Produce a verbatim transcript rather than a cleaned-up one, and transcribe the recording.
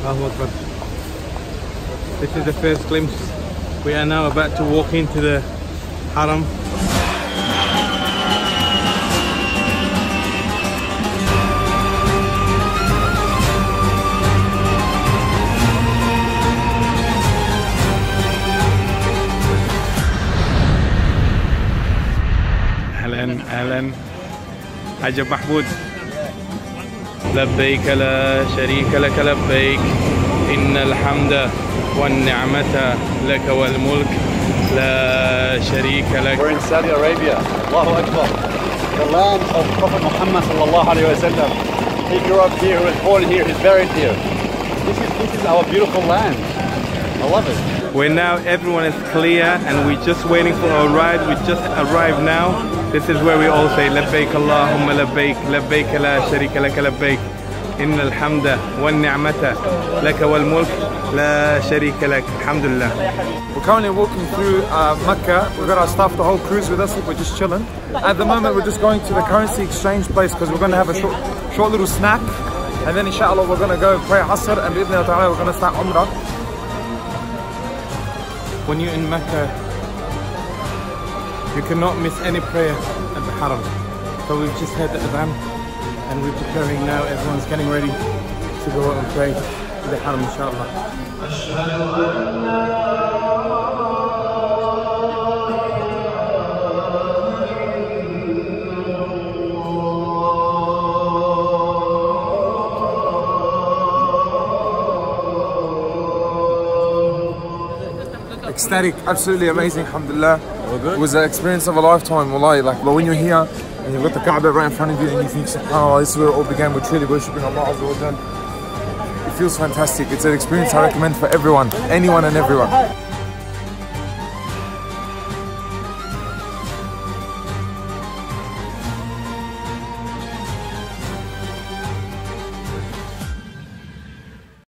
Allahu Akbar. This is the first glimpse. We are now about to walk into the Haram. أهلا أهلا حاج محمود. لبيك لا شريك لك لبيك إن الحمد والنعمة لك والملك لا شريك لك. We're in Saudi Arabia. Allahu Akbar. The land of Prophet Muhammad sallallahu alayhi wa sallam. He grew up here, he was born here, he's buried here. This is, this is our beautiful land. I love it. Where now everyone is clear and we're just waiting for our ride. We just arrived now. This is where we all say Labbaik Allahumma labbaik, labbaik la sharika laka labbaik, inna al-hamda wal ni'mata laka wal mulk la sharika lak. Alhamdulillah. We're currently walking through uh, Mecca. We've got our staff, the whole cruise with us. We're just chilling. At the moment we're just going to the currency exchange place because we're going to have a short, short little snack, and then inshallah we're going to go pray Asr, and bi'idhnillah ta'ala we're going to start Umrah. When you're in Mecca, you cannot miss any prayer at the Haram. So we've just had the Adhan and we're preparing now. Everyone's getting ready to go and pray at the Haram, inshallah. Ecstatic, absolutely amazing, alhamdulillah. It was an experience of a lifetime, wallahi. Like, but when you're here and you've got the Kaaba right in front of you and you think, subhanAllah, this is where it all began, we're truly worshipping Allah Azza wa Jal. It feels fantastic. It's an experience I recommend for everyone, anyone and everyone.